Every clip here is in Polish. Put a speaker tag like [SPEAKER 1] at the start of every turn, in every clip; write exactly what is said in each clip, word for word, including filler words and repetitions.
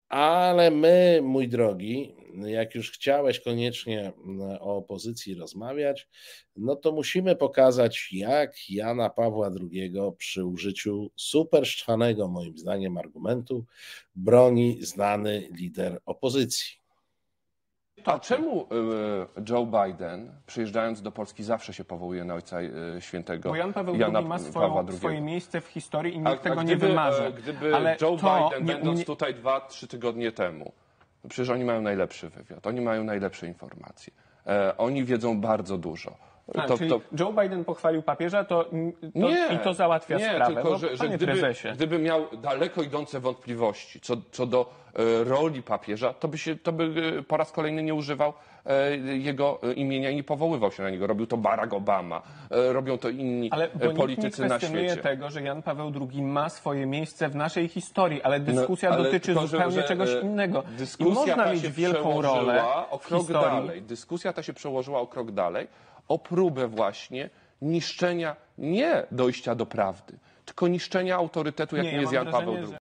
[SPEAKER 1] Ale my, mój drogi, jak już chciałeś koniecznie o opozycji rozmawiać, no to musimy pokazać, jak Jana Pawła drugiego przy użyciu super szczwanego, moim zdaniem, argumentu broni znany lider opozycji.
[SPEAKER 2] A czemu Joe Biden, przyjeżdżając do Polski, zawsze się powołuje na Ojca Świętego?
[SPEAKER 3] Bo Jan Paweł
[SPEAKER 2] Jana
[SPEAKER 3] drugi ma swoją, swoje miejsce w historii i nikt
[SPEAKER 2] a,
[SPEAKER 3] tego
[SPEAKER 2] a
[SPEAKER 3] nie
[SPEAKER 2] gdyby,
[SPEAKER 3] wymarze.
[SPEAKER 2] Gdyby
[SPEAKER 3] Ale
[SPEAKER 2] Joe
[SPEAKER 3] to
[SPEAKER 2] Biden,
[SPEAKER 3] nie,
[SPEAKER 2] będąc
[SPEAKER 3] nie...
[SPEAKER 2] tutaj dwa, trzy tygodnie temu, no przecież oni mają najlepszy wywiad, oni mają najlepsze informacje, e, oni wiedzą bardzo dużo.
[SPEAKER 3] A,
[SPEAKER 2] to,
[SPEAKER 3] czyli
[SPEAKER 2] to...
[SPEAKER 3] Joe Biden pochwalił papieża, to, to
[SPEAKER 2] nie,
[SPEAKER 3] i to załatwia
[SPEAKER 2] nie,
[SPEAKER 3] sprawę.
[SPEAKER 2] tylko,
[SPEAKER 3] no,
[SPEAKER 2] że, że
[SPEAKER 3] panie
[SPEAKER 2] gdyby,
[SPEAKER 3] prezesie.
[SPEAKER 2] gdyby miał daleko idące wątpliwości co, co do e, roli papieża, to by, się, to by e, po raz kolejny nie używał e, jego imienia i nie powoływał się na niego. Robił to Barack Obama, e, robią to inni
[SPEAKER 3] ale bo
[SPEAKER 2] politycy
[SPEAKER 3] nikt nie
[SPEAKER 2] na
[SPEAKER 3] kwestionuje
[SPEAKER 2] świecie.
[SPEAKER 3] tego, że Jan Paweł drugi ma swoje miejsce w naszej historii, ale dyskusja
[SPEAKER 2] no, ale
[SPEAKER 3] dotyczy
[SPEAKER 2] tylko,
[SPEAKER 3] zupełnie
[SPEAKER 2] że,
[SPEAKER 3] czegoś
[SPEAKER 2] że,
[SPEAKER 3] innego.
[SPEAKER 2] Dyskusja
[SPEAKER 3] I można
[SPEAKER 2] ta
[SPEAKER 3] mieć
[SPEAKER 2] się
[SPEAKER 3] wielką rolę
[SPEAKER 2] o
[SPEAKER 3] w
[SPEAKER 2] krok
[SPEAKER 3] historii.
[SPEAKER 2] dalej. Dyskusja ta się przełożyła o krok dalej, o próbę właśnie niszczenia nie dojścia do prawdy, tylko niszczenia autorytetu, jakim
[SPEAKER 3] nie, ja
[SPEAKER 2] jest
[SPEAKER 3] mam
[SPEAKER 2] Jan
[SPEAKER 3] wrażenie,
[SPEAKER 2] Paweł drugi.
[SPEAKER 3] że...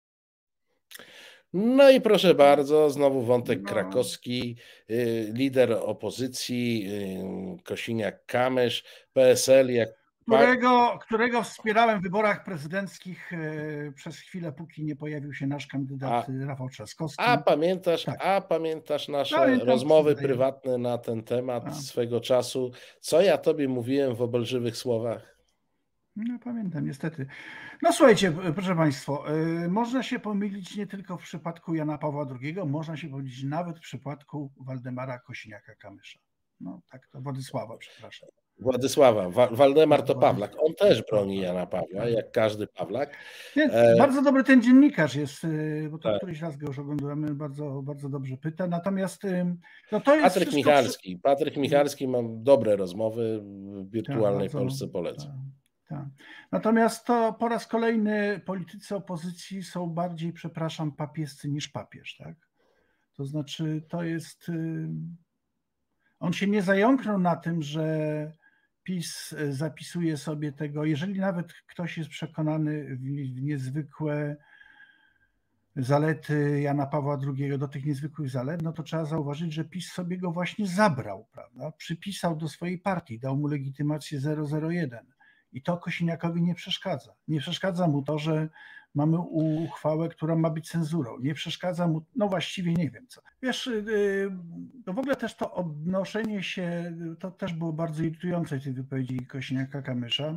[SPEAKER 1] No i proszę bardzo, znowu wątek krakowski, lider opozycji, Kosiniak-Kamysz, P S L, jak
[SPEAKER 4] Którego, którego wspierałem w wyborach prezydenckich przez chwilę, póki nie pojawił się nasz kandydat a, Rafał Trzaskowski.
[SPEAKER 1] A pamiętasz, tak. a pamiętasz nasze Pamiętam, rozmowy prywatne na ten temat a. swego czasu? Co ja tobie mówiłem w obelżywych słowach?
[SPEAKER 4] No pamiętam, niestety. No słuchajcie, proszę Państwa, można się pomylić nie tylko w przypadku Jana Pawła drugiego, można się pomylić nawet w przypadku Waldemara Kosiniaka-Kamysza. No tak, to Władysława, przepraszam.
[SPEAKER 1] Władysława. Wa Waldemar to Pawlak. On też broni Jana Pawła, jak każdy Pawlak.
[SPEAKER 4] Nie, bardzo dobry ten dziennikarz jest, bo to tak. któryś raz go już oglądamy, bardzo, bardzo dobrze pyta. Natomiast no to jest
[SPEAKER 1] Patryk Michalski. Przy... Patryk Michalski ma dobre rozmowy w wirtualnej tak, Polsce, polecam.
[SPEAKER 4] Tak, tak. Natomiast to po raz kolejny politycy opozycji są bardziej, przepraszam, papiescy niż papież, tak? To znaczy to jest... On się nie zająknął na tym, że PiS zapisuje sobie tego, jeżeli nawet ktoś jest przekonany w niezwykłe zalety Jana Pawła drugiego, do tych niezwykłych zalet, no to trzeba zauważyć, że PiS sobie go właśnie zabrał, prawda? Przypisał do swojej partii, dał mu legitymację zero zero jeden i to Kosiniakowi nie przeszkadza. Nie przeszkadza mu to, że mamy uchwałę, która ma być cenzurą. Nie przeszkadza mu, no właściwie nie wiem co. Wiesz, no w ogóle też to odnoszenie się, to też było bardzo irytujące w tej wypowiedzi Kosiniaka-Kamysza.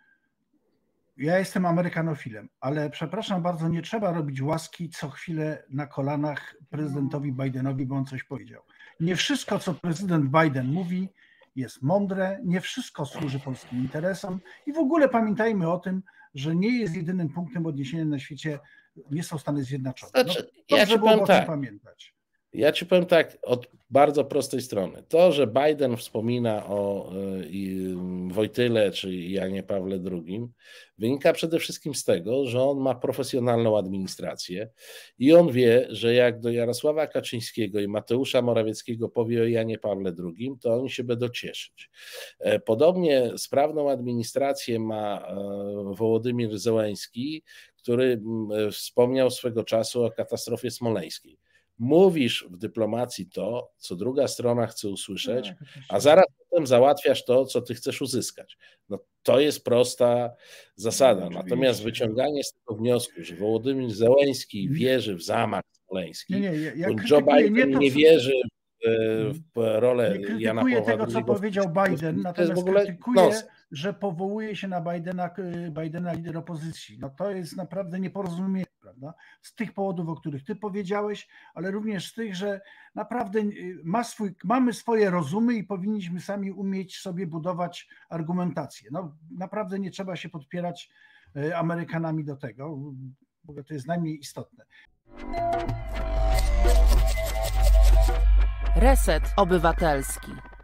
[SPEAKER 4] Ja jestem amerykanofilem, ale przepraszam bardzo, nie trzeba robić łaski co chwilę na kolanach prezydentowi Bidenowi, bo on coś powiedział. Nie wszystko, co prezydent Biden mówi, jest mądre, nie wszystko służy polskim interesom i w ogóle pamiętajmy o tym, że nie jest jedynym punktem odniesienia na świecie, nie są Stany Zjednoczone.
[SPEAKER 1] Znaczy,
[SPEAKER 4] no,
[SPEAKER 1] ja ci powiem
[SPEAKER 4] o
[SPEAKER 1] tak,
[SPEAKER 4] pamiętać.
[SPEAKER 1] Ja ci powiem tak, od bardzo prostej strony. To, że Biden wspomina o y, Wojtyle czy Janie Pawle drugim, wynika przede wszystkim z tego, że on ma profesjonalną administrację i on wie, że jak do Jarosława Kaczyńskiego i Mateusza Morawieckiego powie o Janie Pawle drugim, to oni się będą cieszyć. Podobnie sprawną administrację ma Wołodymyr Zełenski, który wspomniał swego czasu o katastrofie smoleńskiej. Mówisz w dyplomacji to, co druga strona chce usłyszeć, a zaraz potem załatwiasz to, co ty chcesz uzyskać. No, to jest prosta zasada. No, natomiast wyciąganie z tego wniosku, że Wołodymyr Zełenski wierzy w zamach smoleński, nie, nie, ja, ja bądź Joe Biden nie, to, nie wierzy w, w rolę Jana Pawła
[SPEAKER 4] drugiego. Nie tego, co powiedział Biden, natomiast w ogóle krytykuję, no, że powołuje się na Bidena, Bidena lider opozycji. No to jest naprawdę nieporozumienie, prawda? Z tych powodów, o których ty powiedziałeś, ale również z tych, że naprawdę ma swój, mamy swoje rozumy i powinniśmy sami umieć sobie budować argumentację. No naprawdę nie trzeba się podpierać Amerykanami do tego, bo to jest najmniej istotne.
[SPEAKER 5] Reset Obywatelski.